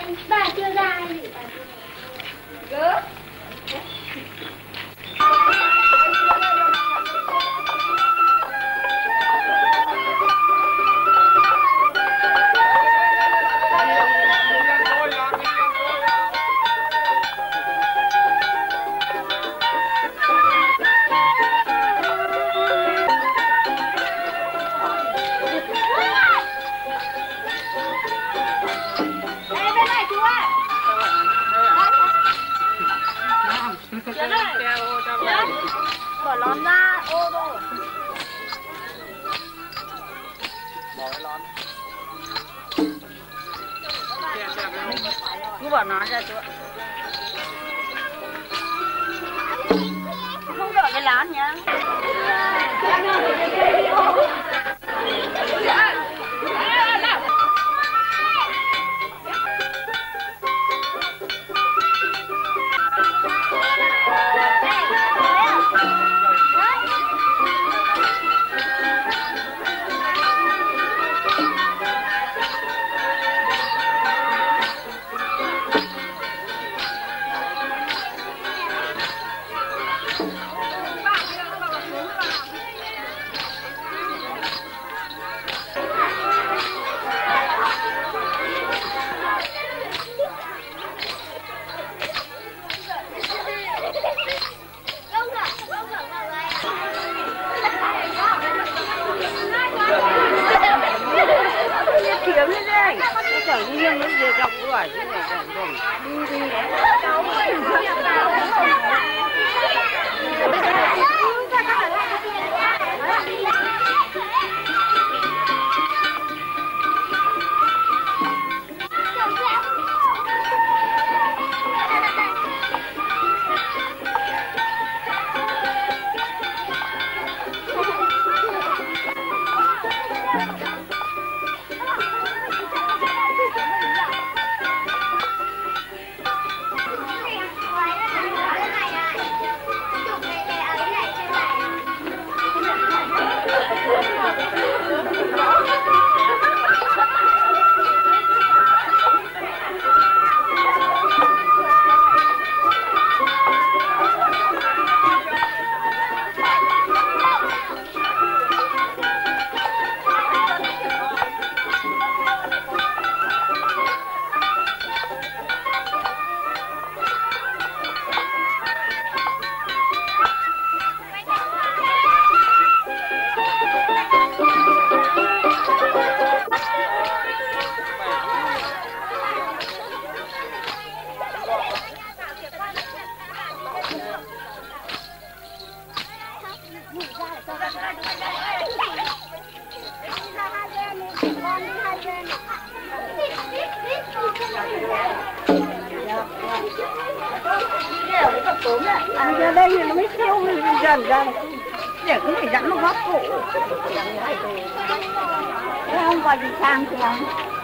Bà chưa ra gì bà chưa. Bỏ lon ra, ô rồi. Bỏ cái lon. Cứ bỏ nó ra chú ạ. Không đợi cái lán nhá. Chẳng nhiên nó về gặp rồi chứ này chẳng rồi. Ra đây thì nó mới kêu dần ra để cứ phải dẫn nó góp cổ không có gì sang thì không.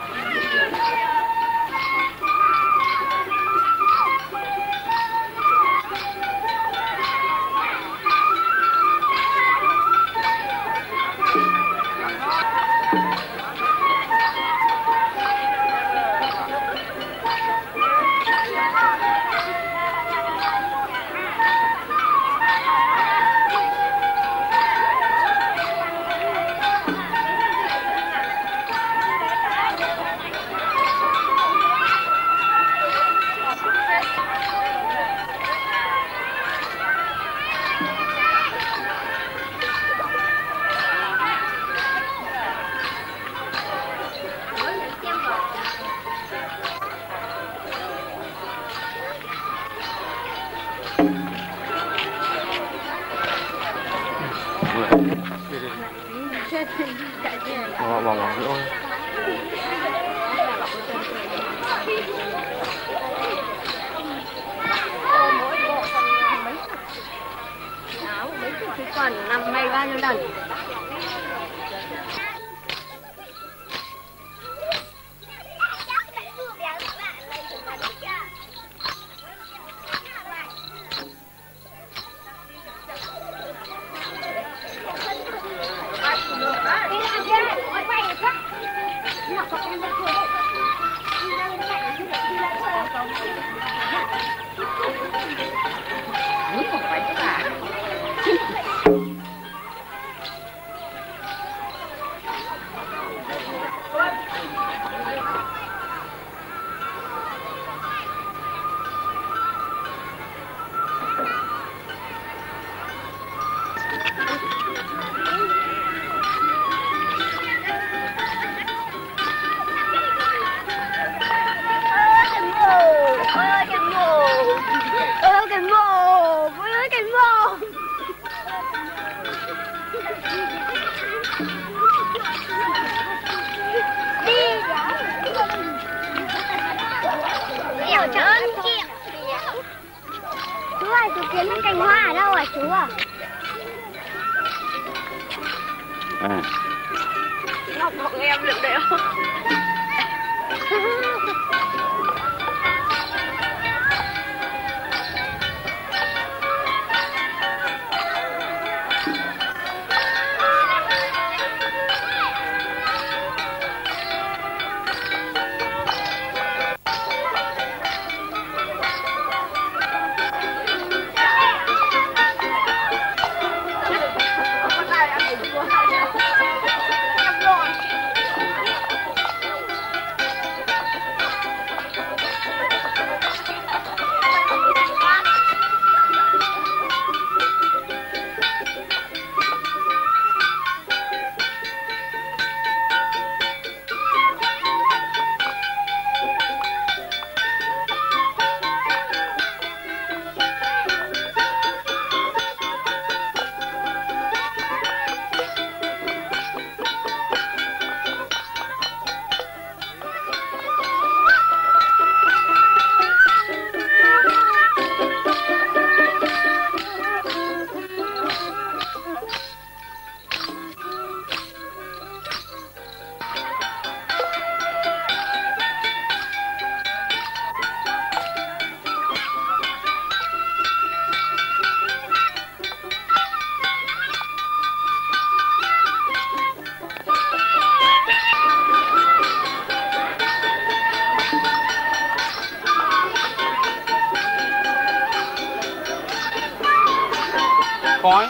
Bỏ nữa. Còn năm nay bao nhiêu lần. Ủa trời ơi chị. Chú ơi, chú kiếm cái cành hoa ở đâu à chú à? À. Ngọc Ngọc em được đều. Khói.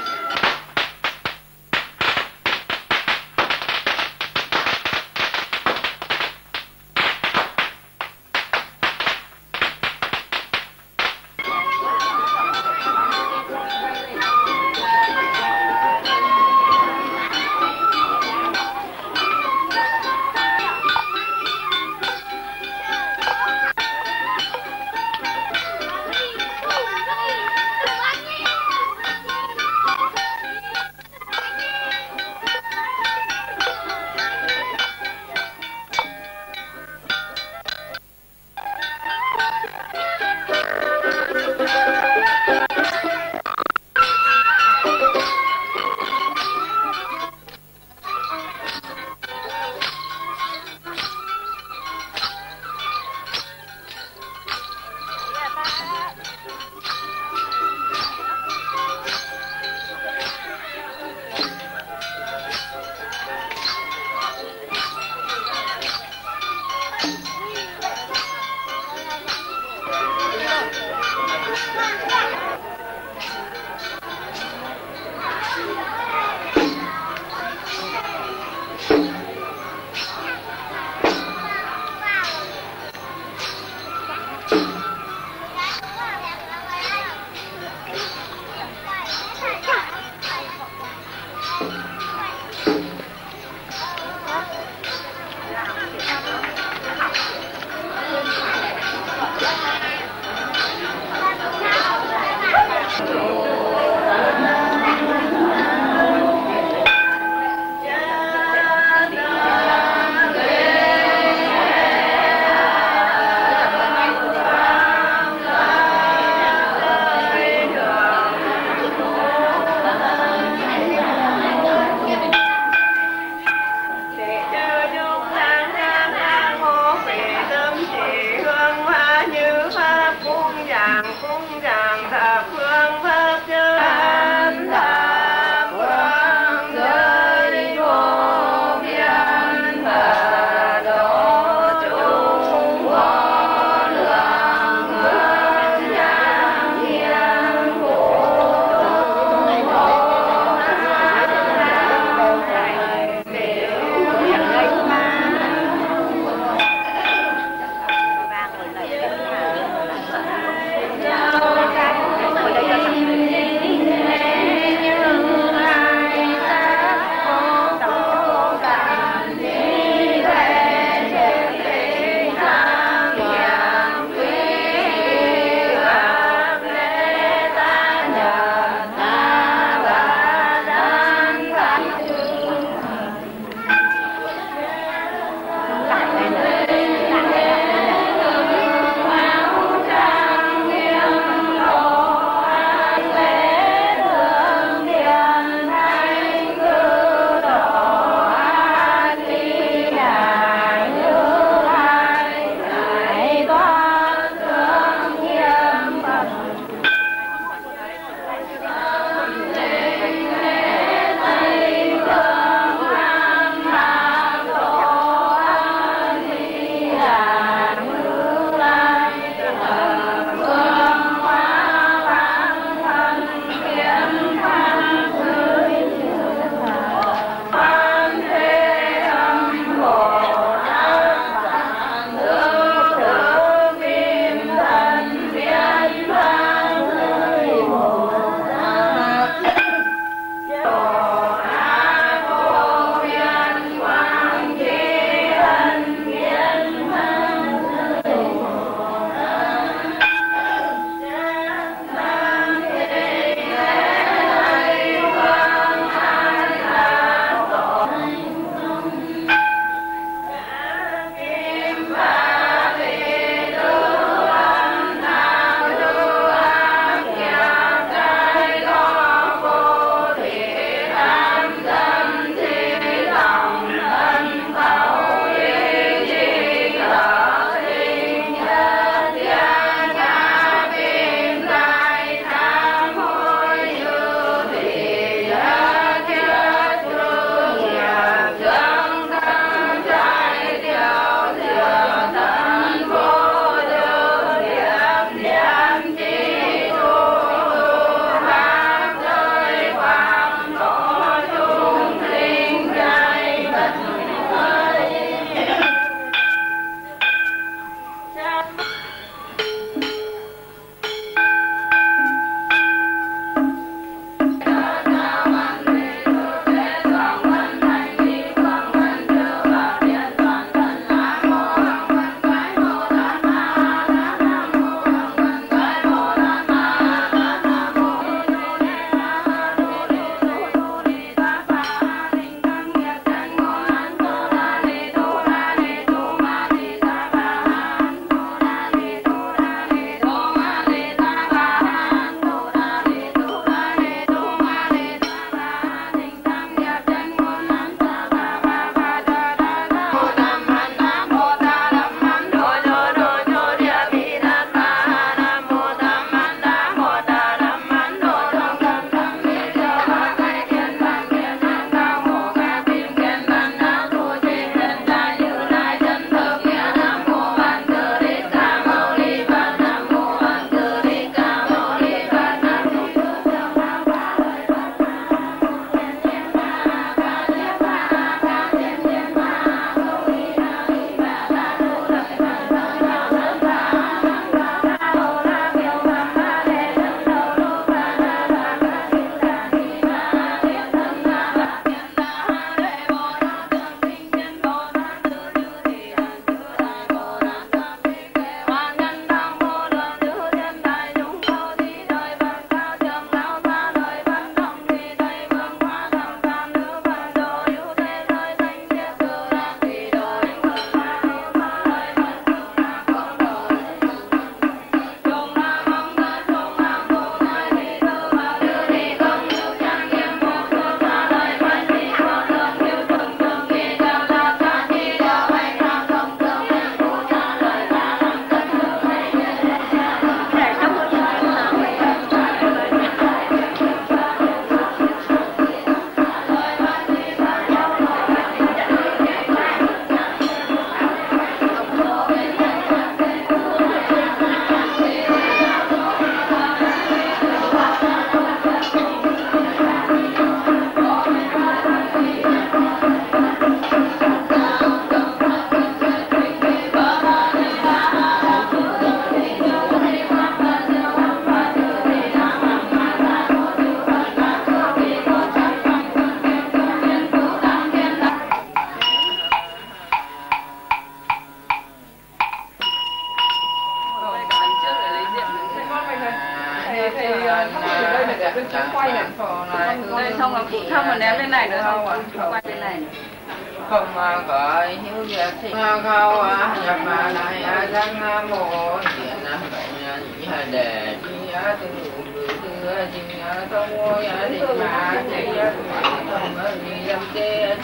quay này đây xong là phụ thâm mà ném lên này nữa không ạ? Quay bên này. Không gọi hiếu việc thì khâu nhập mà lại dân mộ chuyện nhị đề chi từ từ chính thông ngôi thì mà thì không đi lâm tê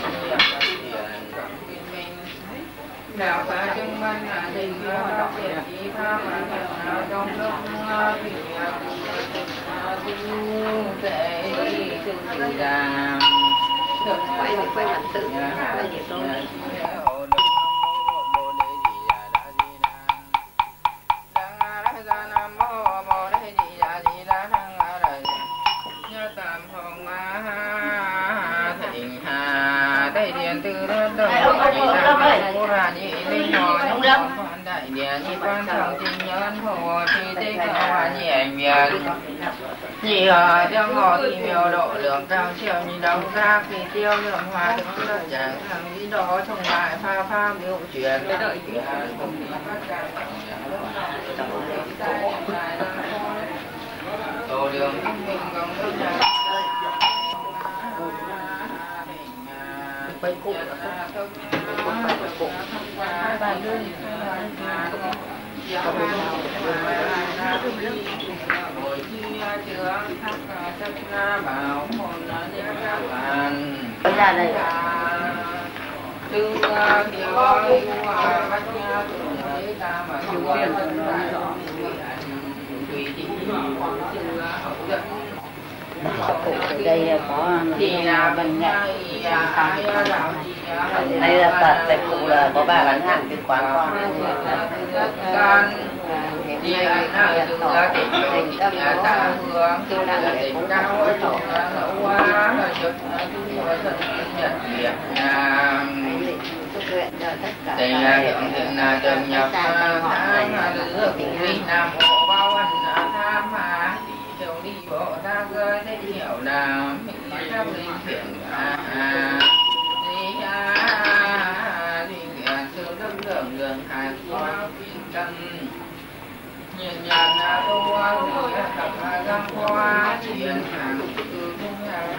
đạo phật chứng minh thì có việc chỉ tham trong lúc thì sẽ từ đàm Quay mặt tự. Quay để tôi. Đại địa nhị quan thượng trình nhân hồ thì tích hòa nhị ảnh việt nhị trong ngõ thì miêu độ lượng cao chiều nhị đồng ra kỳ tiêu lượng hòa đứng đợi chẳng thằng lý đó trong lại pha miêu chuyện đợi tổ đường mình công đức Quay cụ. Bài lương. Ra đây. Đây có bên nghệ. Đây là Phật, đây cũng là có bà bán hàng trên quán con. Đi anh nào từ ra tỉnh ta hướng từ là tỉnh cao tổ qua chụp Nhật Việt đây là hiện tượng là trường nhập tháng lứa của Việt Nam hộ bao ăn tham hà hiểu đi bộ ra rơi để hiểu là mình theo linh thiện sự đất đường hài qua phiên cân nhìn nhận tu thì tập găng qua chuyện hàng từ không hàng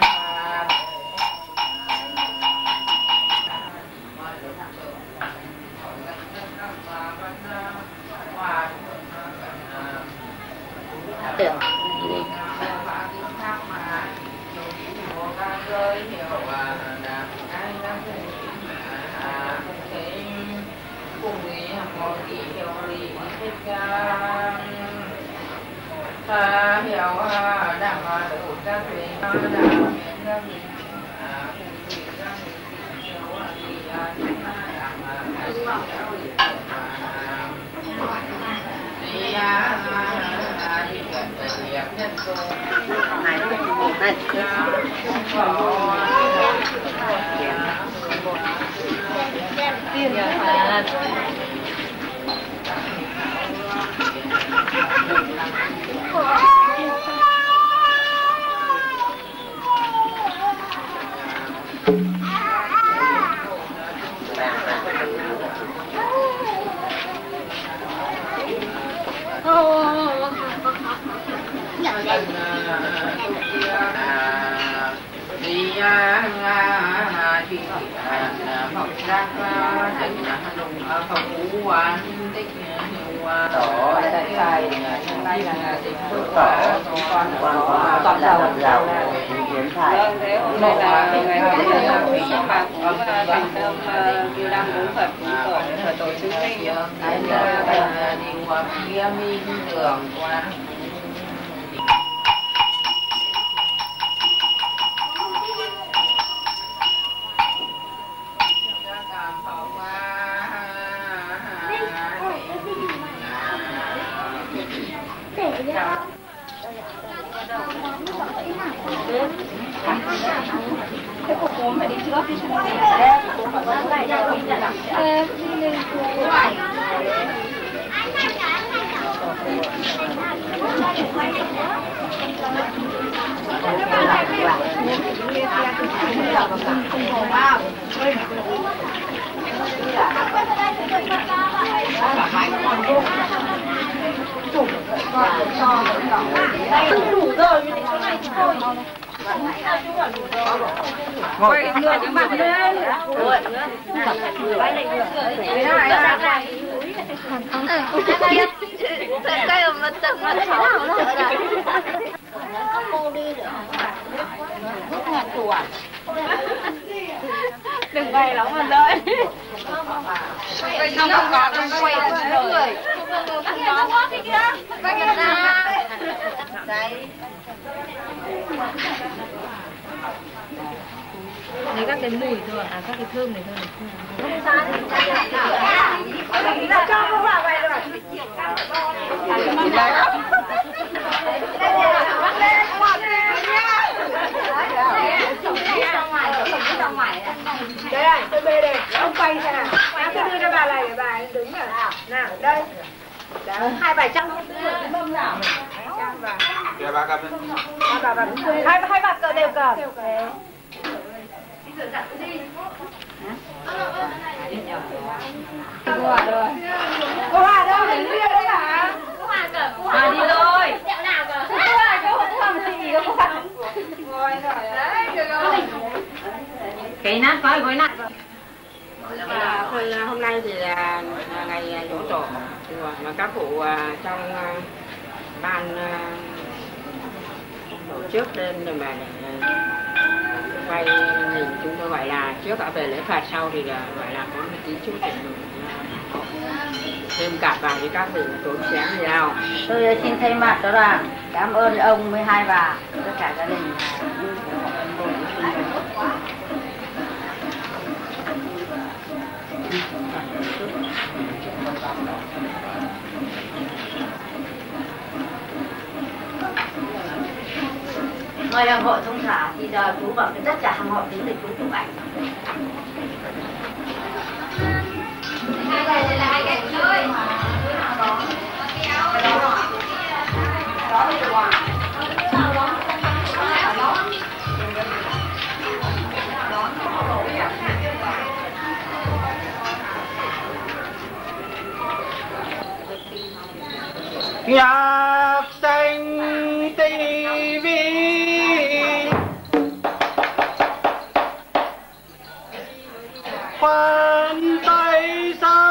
tưởng ta hiểu đảm đủ các vị đảm miễn các vị con giàu hiến thải. Đây là ngày hôm nay là buổi sáng bạc của thành tâm Kiều Đăng Cúng Phật tổ chứng minh đi qua kia minh đường qua cái cục cốm phải đi trước đi trước đủ rồi Quay người cho bạn lên. Cây mà từng mà cháu cô đi được. Đừng quay lắm mà đợi. Không còn không quay rồi. Nó quá đi kia. Quay ra. Đấy. Lấy các cái mùi thôi, à các cái thơm này thôi. Cho nó vào vậy rồi. Đây này, tôi bê đây, ông quay xem nào. Tôi đưa cho bà này để bà đứng rồi. Nào, đây. Đấy, 200-700 mâm nào. Kìa bà cầm lên. Hai bà cờ đều cờ. Cô Hòa đâu? Đến bia đấy hả? Cô Hòa cờ, cô Hòa đi thôi. Tiệm nào cờ? Cô Hòa đâu? Cô Hòa một gì đâu cô Hòa. Ngồi rồi đấy, được rồi. Cái nát coi với nát. Hôm nay thì là ngày giỗ tổ mà các cụ trong ban tổ chức lên để mà quay hình, chúng tôi gọi là trước đã về lễ Phật, sau thì là gọi là có một tí chút để thêm cặp vào với các vị tốn kém gì nào. Tôi xin thay mặt đó là cảm ơn ông với hai bà, tất cả gia đình. Mời hàng hội thông thả thì giờ chú bảo tất cả hàng hội đến để chú chụp ảnh. Nhạc xanh TV khoan tay xa.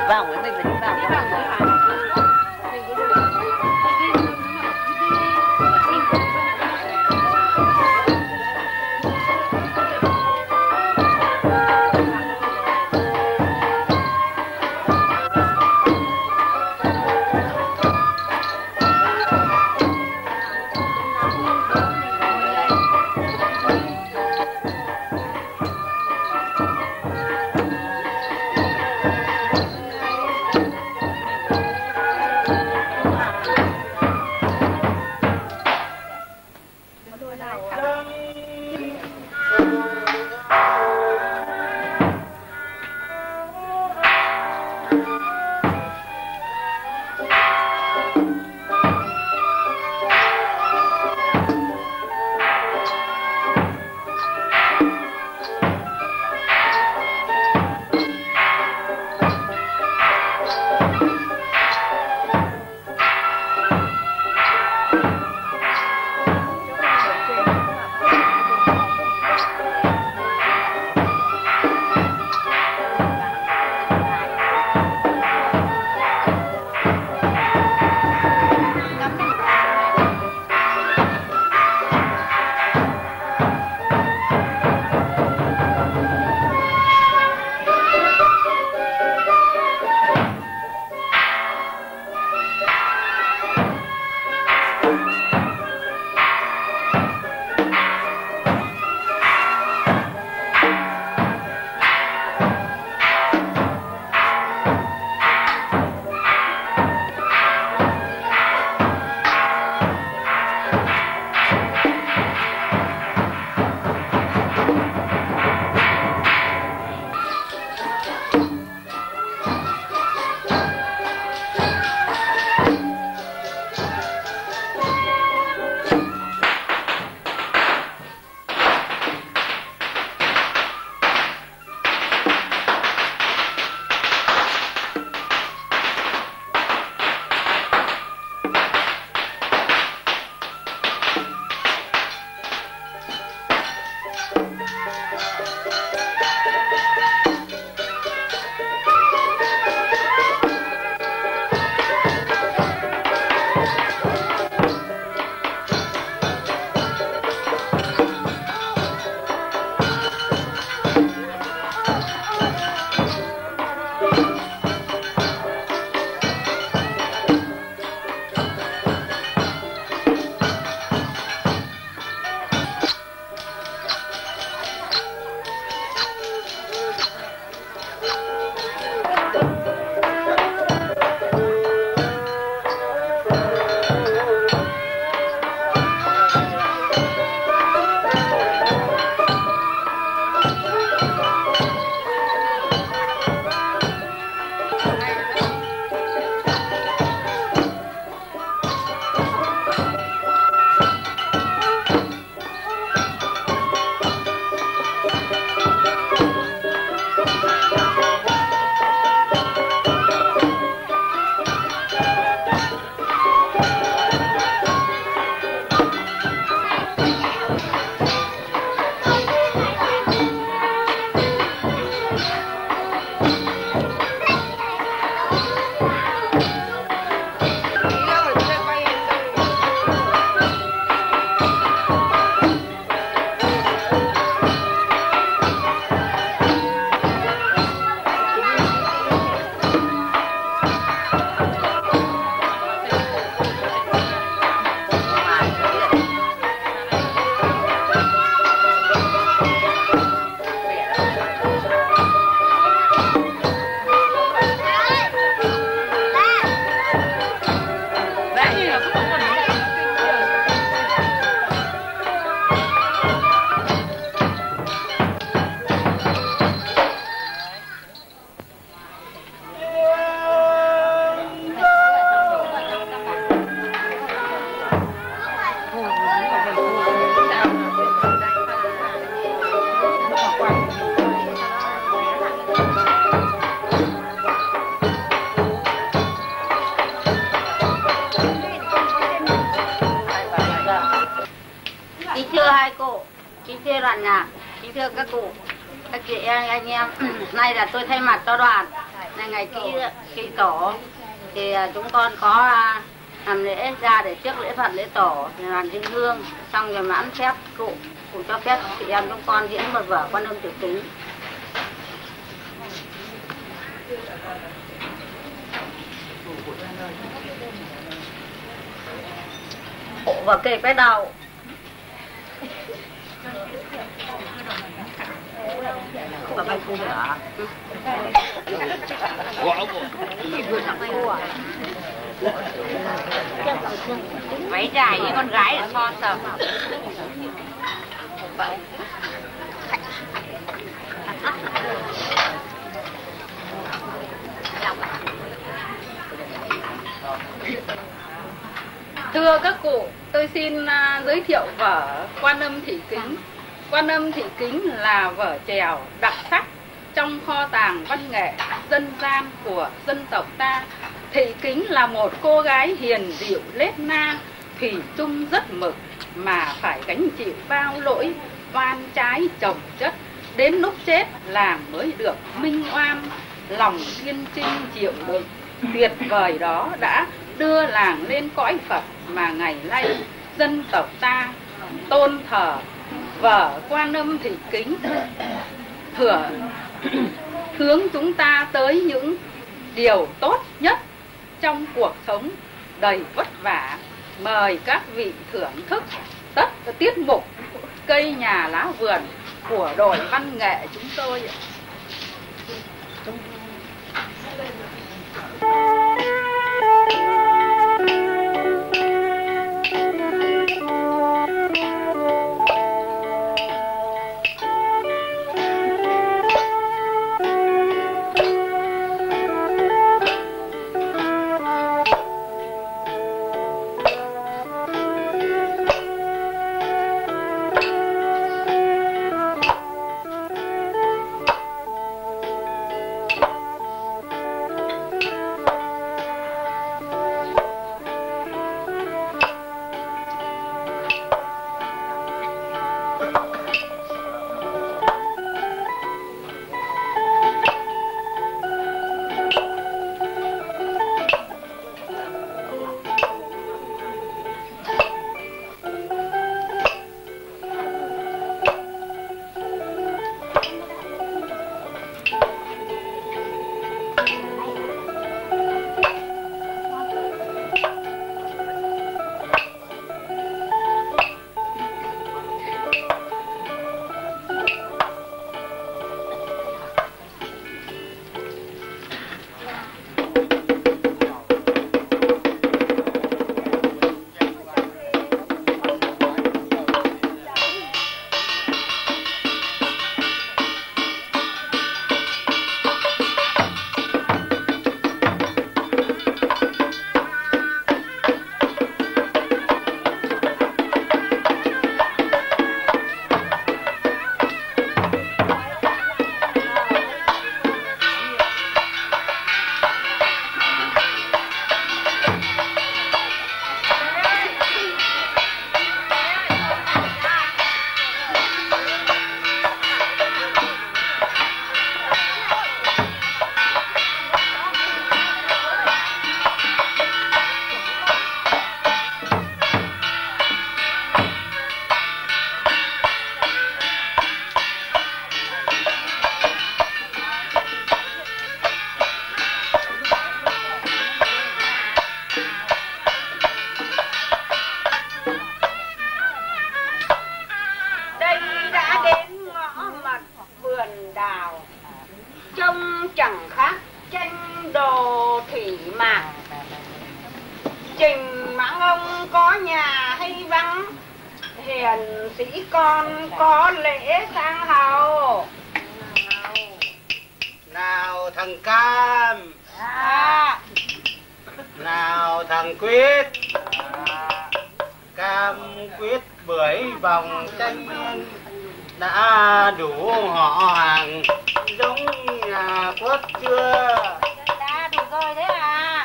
vào với mình phải đi vào thưa đoàn nhạc, kính thưa các cụ, các chị em, anh em, nay là tôi thay mặt cho đoàn là ngày kỷ tổ thì chúng con có làm lễ ra để trước lễ Phật lễ tổ thì làm dân hương, xong rồi mãn phép cụ cho phép chị em chúng con diễn một vở Quan Âm Tiểu Kính. Và kề cái đầu và bay cu nữa váy dài như con gái là son sờ. Thưa các cụ, tôi xin giới thiệu vở Quan Âm Thị Kính. Quan Âm Thị Kính là vở chèo đặc sắc trong kho tàng văn nghệ dân gian của dân tộc ta. Thị Kính là một cô gái hiền dịu lết na, thủy chung rất mực mà phải gánh chịu bao lỗi oan trái chồng chất. Đến lúc chết làng mới được minh oan, lòng thiên trinh chịu đựng. Tuyệt vời đó đã đưa làng lên cõi Phật mà ngày nay dân tộc ta tôn thờ vở Quan Âm Thị Kính hướng chúng ta tới những điều tốt nhất trong cuộc sống đầy vất vả. Mời các vị thưởng thức tất tiết mục Cây Nhà Lá Vườn của đội văn nghệ chúng tôi. Trình Mãng Ông có nhà hay vắng, hiền sĩ con có lễ sang hầu. Nào thằng Cam, nào thằng Quyết, Cam Quyết bưởi vòng tranh đã đủ họ hàng giống nhà Quất chưa? Đã đủ rồi đấy à.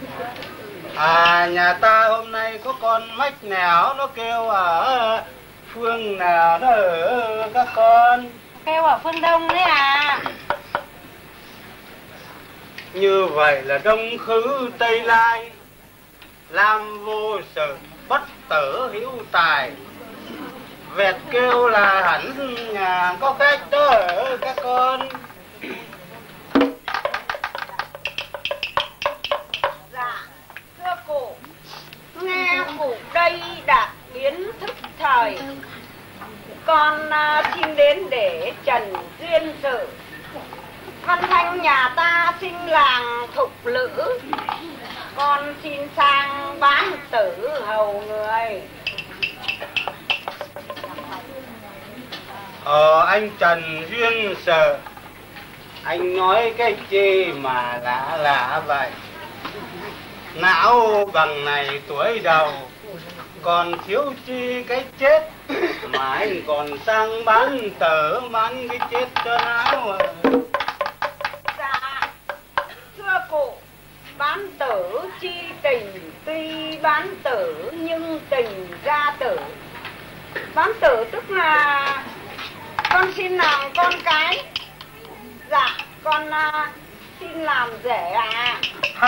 À, nhà ta hôm nay có con mách mèo nó kêu ở phương nào đó ở các con? Kêu ở phương Đông đấy à. Như vậy là Đông khứ Tây Lai, làm vô sự bất tử hữu tài. Vẹt kêu là hẳn nhà có cách đó ở các con. Dạ, thưa cụ, nghe cụ đây đã biến thức thời. Con xin đến để trần duyên sự. Văn thanh nhà ta sinh làng thục lữ, con xin sang bán tử hầu người. Anh Trần Duyên Sở, anh nói cái chi mà lạ lạ vậy? Não bằng này tuổi đầu, còn thiếu chi cái chết, mà anh còn sang bán tử, bán cái chết cho não à. Dạ, thưa cụ, bán tử chi tình, tuy bán tử nhưng tình ra tử. Bán tử tức là con xin làm con cái. Dạ, con xin làm rể à.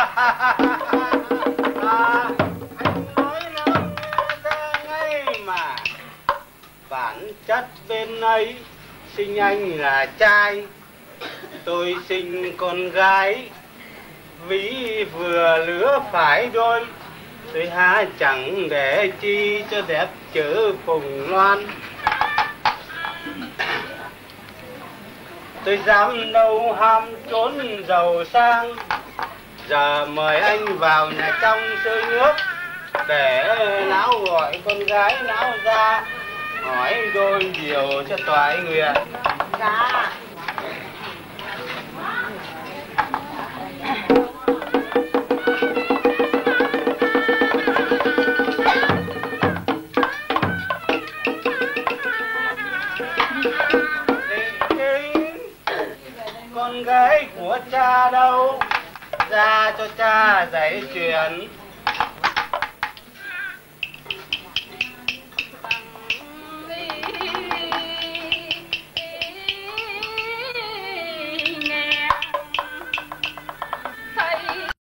Anh nói nó nghe ra ngay mà. Bản chất bên ấy sinh anh là trai, tôi sinh con gái. Ví vừa lứa phải đôi, tôi há chẳng để chi cho đẹp chữ Phùng Loan. Tôi dám đâu ham trốn giàu sang. Giờ mời anh vào nhà trong chơi nước, để não gọi con gái não ra, hỏi đôi điều cho toại nguyện. Dạ. Con gái của cha đâu, ra cho cha dạy chuyện.